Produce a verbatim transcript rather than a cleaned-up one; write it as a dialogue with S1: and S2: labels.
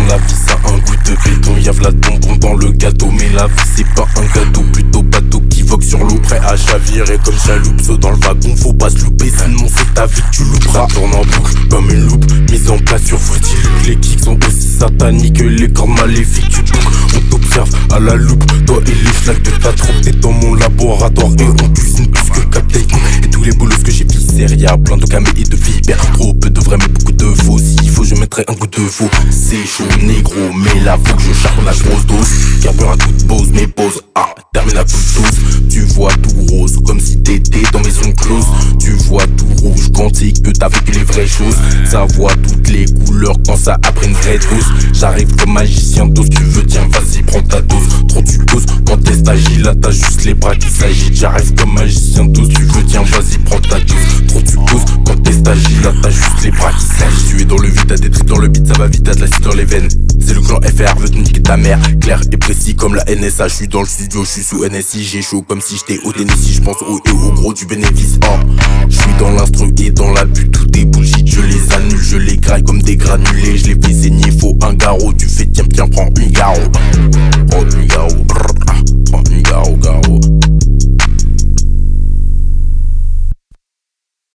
S1: la vie ça a un goût de béton. Y'ave la bonbon dans le gâteau, mais la vie c'est pas un gâteau, plutôt bateau qui vogue sur l'eau, prêt à chavirer comme chaloupe. Saut dans le wagon, faut pas se louper, sinon c'est ta vie que tu louperas. Tourne en boucle comme une loupe, mise en place sur Fruity Loop. Les kicks sont aussi sataniques que les corps maléfiques. Tu boucles, on t'observe à la loupe, toi et les flaques de ta troupe. T'es dans mon laboratoire et on cuisine plus que Captain Cook. Et tous les boulots que j'ai viscères, y'a plein de camés et de vipères. Trop peu de vrai mais beaucoup de faux, s'il faut je mettrai un coup de faux. C'est chaud négro, mais là faut que je charbonne la grosse dose. Carbure à toute pause, mes pauses, ah, termine à toute dose. Tu vois tout rose, comme si t'étais dans maison close. Tu vois tout rouge quand c'est que t'as vécu les vraies choses. Ça voit toutes les couleurs quand ça a pris une vraie dose. J'arrive comme magicien dose, tu veux tiens vas-y prends ta dose. Trop tu causes, quand t'es stagi là t'as juste les bras qui s'agitent. J'arrive comme magicien dose, tu veux tiens vas-y prends ta dose. Trop tu causes, quand t'es stagi là t'as juste les bras qui s'agitent. Tu es dans le vide, t'as des tripes dans le beat, ça va vite, t'as de l'acide dans les veines. C'est le clan F R, veut te niquer ta mère. Clair et précis comme la N S A. J'suis dans le studio, j'suis sous N S I. J'ai chaud comme si j'étais au Tennessee. J'pense au et au gros du bénéfice. Oh. J'suis dans l'instru et dans la butte. Tout est bullshit, je les annule. Je les graille comme des granulés. Je les fais saigner, faut un garrot. Tu fais tiens, tiens, prends une garrot.